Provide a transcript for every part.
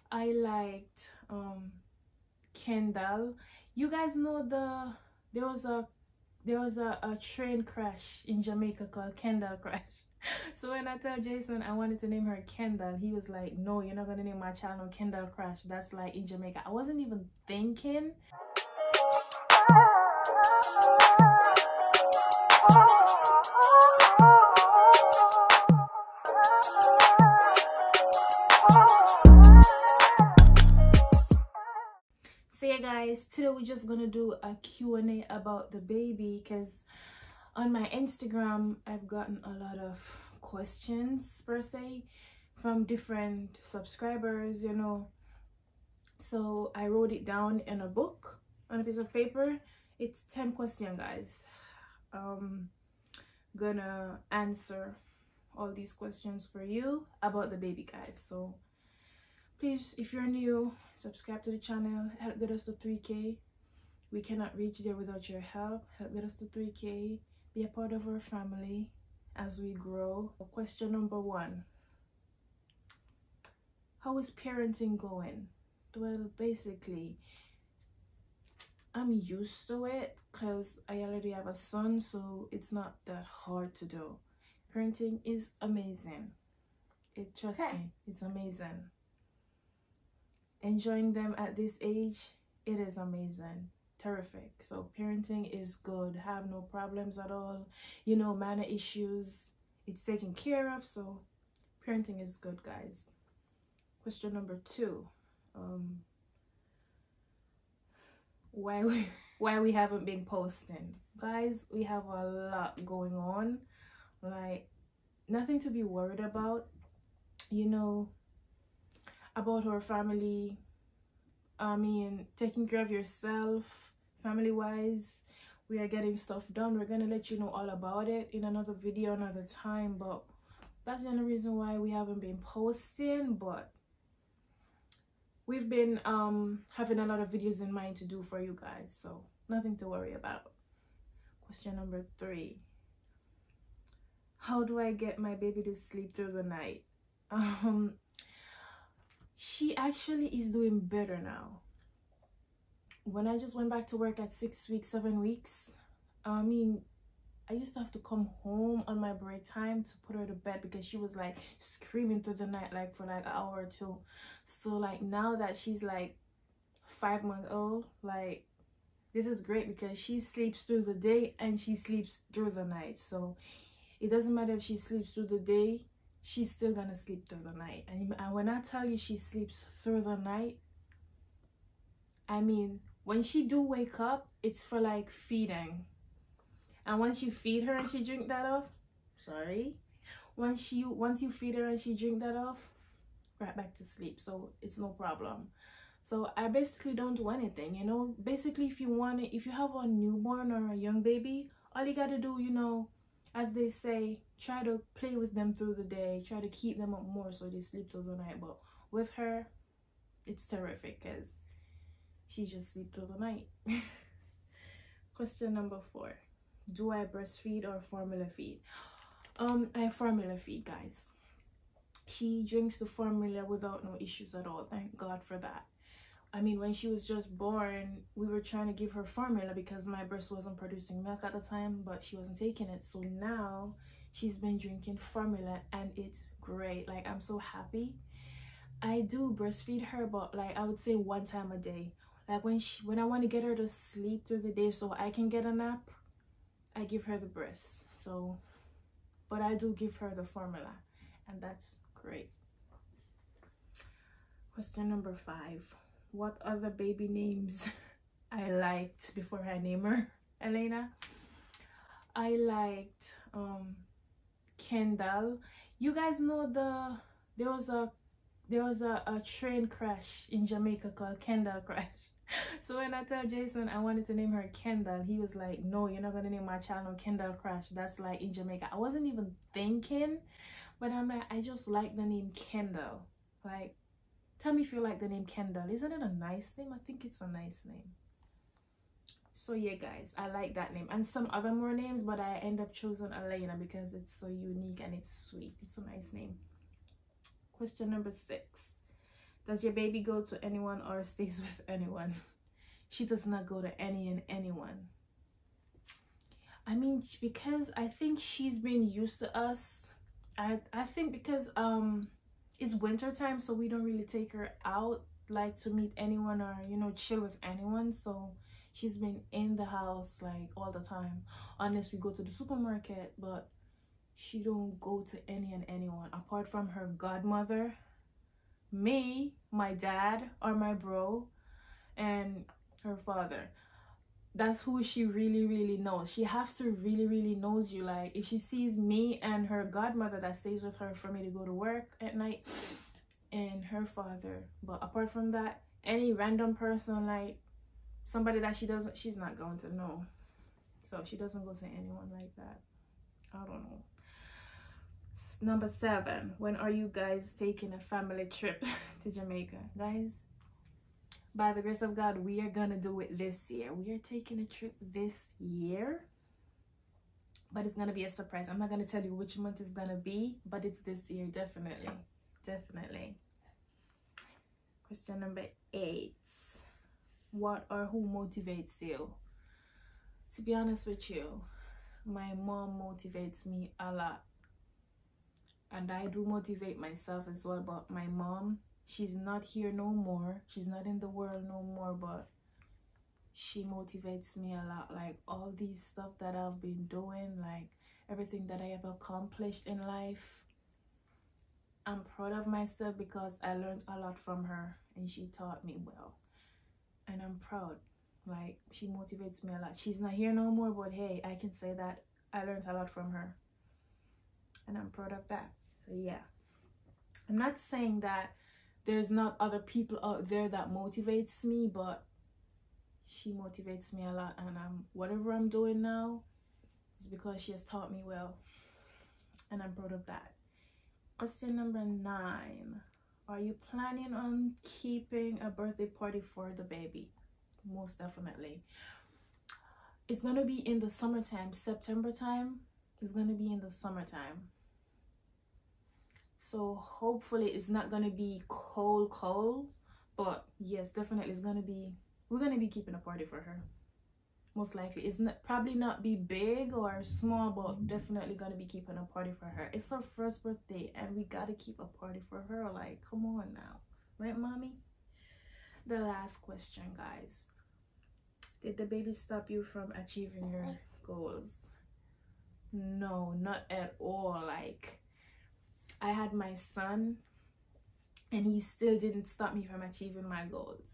I liked Kendall. You guys know there was a train crash in Jamaica called Kendall Crash. So when I tell Jason I wanted to name her Kendall, he was like, no, you're not gonna name my child no Kendall Crash. That's like in Jamaica. I wasn't even thinking. So yeah guys, today we're just gonna do a Q&A about the baby, because on my Instagram I've gotten a lot of questions per se from different subscribers, you know. So I wrote it down in a book on a piece of paper. It's 10 questions, guys. Gonna answer all these questions for you about the baby, guys. So please, if you're new, subscribe to the channel. Help get us to 3K. We cannot reach there without your help. Help get us to 3K. Be a part of our family as we grow. Question number 1. How is parenting going? Well, basically, I'm used to it because I already have a son, so it's not that hard to do. Parenting is amazing. Trust me, it's amazing. Enjoying them at this age, it is amazing. Terrific. So parenting is good. Have no problems at all. You know, manner issues, it's taken care of. So parenting is good, guys. Question number 2. Why we haven't been posting, guys? We have a lot going on, like nothing to be worried about, you know, about our family. I mean, taking care of yourself family wise. We are getting stuff done. We're gonna let you know all about it in another video another time, but that's the only reason why we haven't been posting. But we've been having a lot of videos in mind to do for you guys, so nothing to worry about. Question number 3. How do I get my baby to sleep through the night? She actually is doing better now. When I just went back to work at 6 weeks, 7 weeks, I mean, I used to have to come home on my break time to put her to bed because she was like screaming through the night like for like an hour or 2. So like now that she's like 5 months old, like this is great because she sleeps through the day and she sleeps through the night. So it doesn't matter if she sleeps through the day, she's still gonna sleep through the night. And when I tell you she sleeps through the night, I mean, when she do wake up, it's for like feeding. And once you feed her and she drink that off, once you feed her and she drink that off, right back to sleep. So it's no problem. So I basically don't do anything, you know. Basically, if you have a newborn or a young baby, all you gotta do, you know, as they say, try to play with them through the day, try to keep them up more so they sleep through the night. But with her, it's terrific because she just sleeps through the night. Question number 4. Do I breastfeed or formula feed? I formula feed, guys. She drinks the formula without no issues at all. Thank God for that. I mean, when she was just born, we were trying to give her formula because my breast wasn't producing milk at the time, but she wasn't taking it. So now she's been drinking formula and it's great. Like, I'm so happy. I do breastfeed her, but like I would say 1 time a day. Like when I want to get her to sleep through the day so I can get a nap, I give her the breast. So, but I do give her the formula, and that's great. Question number 5. What other baby names I liked before I name her Elena? I liked Kendall. You guys know there was a train crash in Jamaica called Kendall Crash. So when I tell Jason I wanted to name her Kendall, he was like, no, you're not gonna name my child no Kendall Crash. That's like in Jamaica. I wasn't even thinking, but I'm like, I just like the name Kendall. Like, tell me if you like the name Kendall. Isn't it a nice name? I think it's a nice name. So yeah, guys, I like that name and some other more names, but I end up choosing Elena because it's so unique and it's sweet. It's a nice name. Question number 6. Does your baby go to anyone or stays with anyone? She does not go to anyone. I mean, because I think she's been used to us. I think because it's winter time, so we don't really take her out like to meet anyone or, you know, chill with anyone. So she's been in the house like all the time, unless we go to the supermarket. But she don't go to anyone apart from her godmother, me, my dad or my bro, and her father. That's who she really knows. She has to really knows you. Like if she sees me and her godmother that stays with her for me to go to work at night, and her father. But apart from that, any random person, like somebody that she's not going to know. So she doesn't go to anyone like that. I don't know. Number 7, when are you guys taking a family trip to Jamaica? Guys, by the grace of God, we are gonna do it this year. We are taking a trip this year, but it's gonna be a surprise. I'm not gonna tell you which month it's gonna be, but it's this year, definitely. Question number 8, what or who motivates you? To be honest with you, my mom motivates me a lot, and I do motivate myself as well. But my mom, she's not here no more, she's not in the world no more, but she motivates me a lot. Like all these stuff that I've been doing, like everything that I have accomplished in life, I'm proud of myself because I learned a lot from her and she taught me well, and I'm proud. Like she motivates me a lot. She's not here no more, but hey, I can say that I learned a lot from her and I'm proud of that. So yeah, I'm not saying that there's not other people out there that motivates me, but she motivates me a lot, and whatever I'm doing now is because she has taught me well, and I'm proud of that. Question number 9, are you planning on keeping a birthday party for the baby? Most definitely. It's gonna be in the summertime. September time is gonna be in the summertime, so hopefully it's not gonna be cold, but yes, definitely it's gonna be, we're gonna be keeping a party for her. Most likely it's not, probably not be big or small, but definitely gonna be keeping a party for her. It's her first birthday and we gotta keep a party for her. Like, come on now, right, mommy? The last question, guys, did the baby stop you from achieving your goals? No, not at all. Like, I had my son and he still didn't stop me from achieving my goals.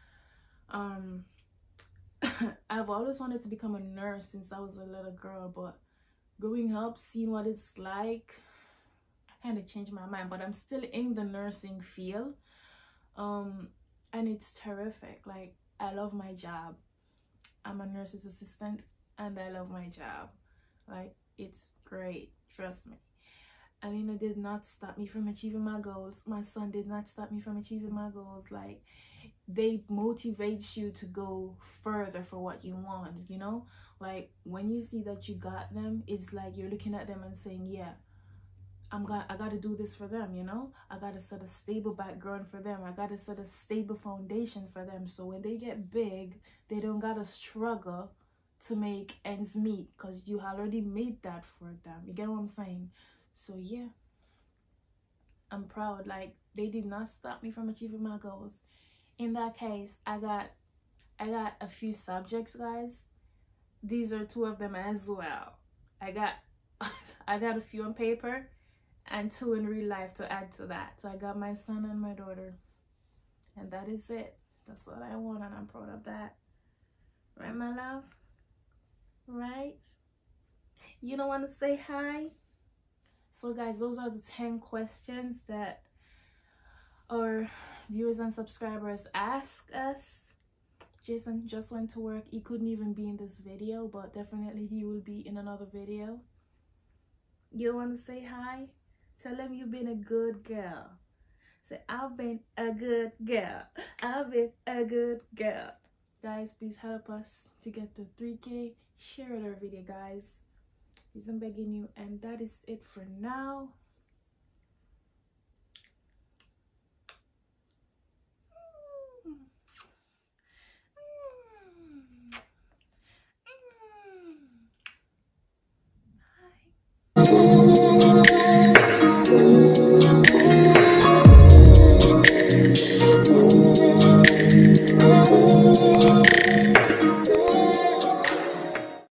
I've always wanted to become a nurse since I was a little girl, but growing up, seeing what it's like, I kind of changed my mind. But I'm still in the nursing field, and it's terrific. Like, I love my job. I'm a nurse's assistant and I love my job. Like, it's great, trust me. Alina did not stop me from achieving my goals. My son did not stop me from achieving my goals. Like, they motivate you to go further for what you want, you know? Like, when you see that you got them, it's like you're looking at them and saying, yeah, I gotta do this for them, you know? I gotta set a stable background for them. I gotta set a stable foundation for them, so when they get big, they don't gotta struggle to make ends meet, because you already made that for them. You get what I'm saying? So yeah, I'm proud. Like, they did not stop me from achieving my goals. In that case, I got a few subjects, guys. These are 2 of them as well. I got a few on paper and 2 in real life to add to that. So I got my son and my daughter, and that is it. That's what I want, and I'm proud of that. Right, my love? Right? You don't want to say hi? So guys, those are the 10 questions that our viewers and subscribers ask us. Jason just went to work. He couldn't even be in this video, but definitely he will be in another video. You want to say hi? Tell him you've been a good girl. Say, I've been a good girl. I've been a good girl. Guys, please help us to get to 3K. Share our video, guys. Please, I'm begging you. And that is it for now. Bye.